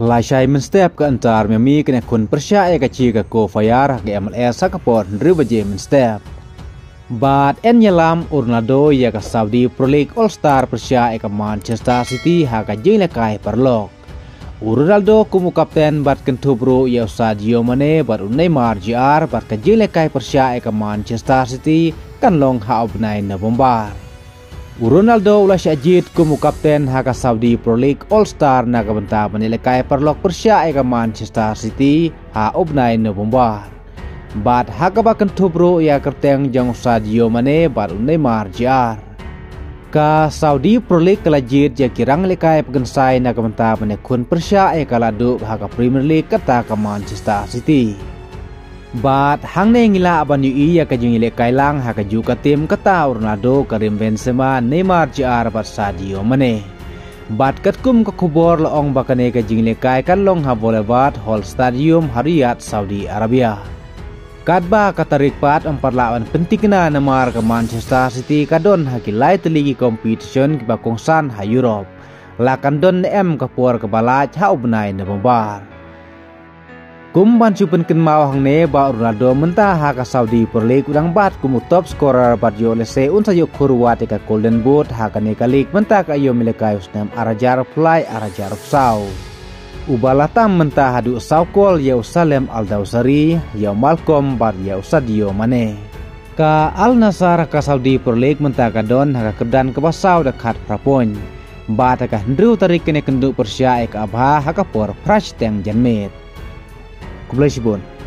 Malaysia menstep ke antar memi kena kun persya ke ci ke ko fayar ke MLS sakapor ribaje menstep. Bat en nyelam Ronaldo ya ke Saudi Pro League All Star persya ke Manchester City ha ka jeng lekai perlok. Ronaldo kumu kapten bat kentubro ya Sadio Mane bat Neymar Jr bat ka jeng lekai persya ke Manchester City kan long ha obnai na bombar. Ronaldo ulah syajid kumu kapten haka Saudi Pro League All Star na kabenta menilai perlok persya ke Manchester City ha obnai na bombar. Bat haka bakan tubro ya kerteng jang Sadio Mane bat Neymar Jr. Ka Saudi Pro League kelajid ya kirang lekai pegensai na kabenta menekun persya ke laduk haka Premier League kata ke Manchester City. Bat hang ne ngila aban yu ya ka jingile kailang ha ka ju ka tim kata Ronaldo Karim Benzema Neymar Jr bat Sadio Mane. Bat kat kum ka kubor laong bakane ka jingile kai kan long ha bolevat Hall Stadium Riyadh Saudi Arabia. Kadba katarik pat empat lawan penting na namar ke Manchester City kadon hakilai teligi competition ke bakongsan ha Europe. Lakan don ka puar ke balaj ha ubnai na bombar. Kumban cupen ken mau hang ne ba Ronaldo mentah ha ka Saudi Pro League udang bat kumu top scorer bat yo lese unsa yo kurwate ka Golden Boot ha ka ne ka league mentah ka yo milekai usnam arajar fly arajar sau. Ubalatam mentah hadu saukol ya Salem Al-Dawsari ya Malcolm bat ya Sadio Mane. Ka Al Nassr ka Saudi Pro League mentah ka don ha ka kedan ke basau dekat prapon. Bat ka ndru tarik kene kenduk persya ka abha ha ka por prash teng janmet. Kublai sibon.